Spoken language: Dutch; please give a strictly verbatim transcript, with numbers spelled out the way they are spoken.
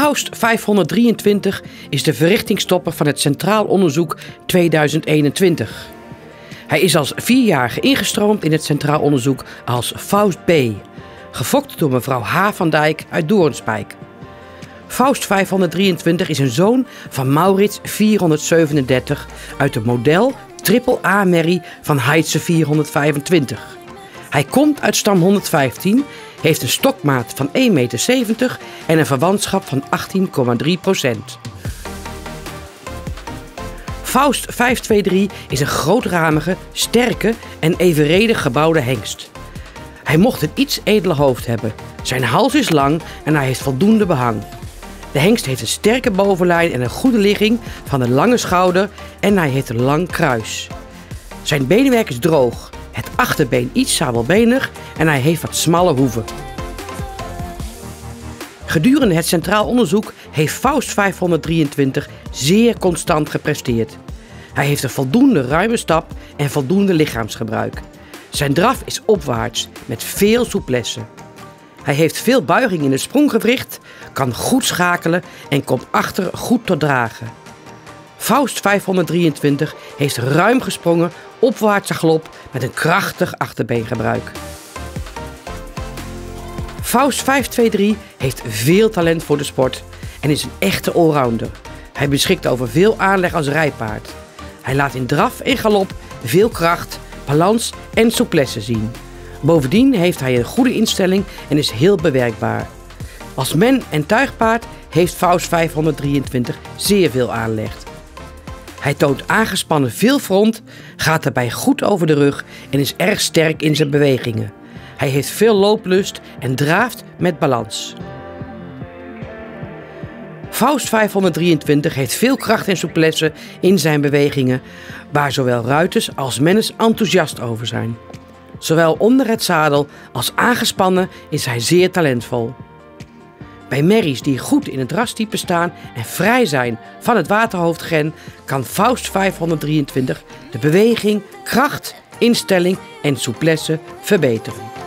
Faust vijfhonderddrieëntwintig is de verrichtingstopper van het Centraal Onderzoek tweeduizend eenentwintig. Hij is als vierjarige ingestroomd in het Centraal Onderzoek als Faust B, gefokt door mevrouw H. van Dijk uit Doornspijk. Faust vijfhonderddrieëntwintig is een zoon van Maurits vierhonderdzevenendertig uit de model Triple A Merrie van Heitse vierhonderdvijfentwintig. Hij komt uit stam honderdvijftien, heeft een stokmaat van één meter zeventig en een verwantschap van achttien komma drie procent. Faust vijfhonderddrieëntwintig is een grootramige, sterke en evenredig gebouwde hengst. Hij mocht een iets edele hoofd hebben. Zijn hals is lang en hij heeft voldoende behang. De hengst heeft een sterke bovenlijn en een goede ligging van een lange schouder en hij heeft een lang kruis. Zijn beenwerk is droog, het achterbeen iets sabelbenig en hij heeft wat smalle hoeven. Gedurende het Centraal Onderzoek heeft Faust vijfhonderddrieëntwintig zeer constant gepresteerd. Hij heeft een voldoende ruime stap en voldoende lichaamsgebruik. Zijn draf is opwaarts met veel souplesse. Hij heeft veel buiging in het spronggewricht, kan goed schakelen en komt achter goed tot dragen. Faust vijfhonderddrieëntwintig heeft ruim gesprongen, opwaartse galop met een krachtig achterbeengebruik. Faust vijfhonderddrieëntwintig heeft veel talent voor de sport en is een echte allrounder. Hij beschikt over veel aanleg als rijpaard. Hij laat in draf en galop veel kracht, balans en souplesse zien. Bovendien heeft hij een goede instelling en is heel bewerkbaar. Als men- en tuigpaard heeft Faust vijfhonderddrieëntwintig zeer veel aanleg. Hij toont aangespannen veel front, gaat daarbij goed over de rug en is erg sterk in zijn bewegingen. Hij heeft veel looplust en draaft met balans. Faust vijfhonderddrieëntwintig heeft veel kracht en souplesse in zijn bewegingen, waar zowel ruiters als menners enthousiast over zijn. Zowel onder het zadel als aangespannen is hij zeer talentvol. Bij merries die goed in het rastype staan en vrij zijn van het waterhoofdgen, kan Faust vijfhonderddrieëntwintig de beweging, kracht, instelling en souplesse verbeteren.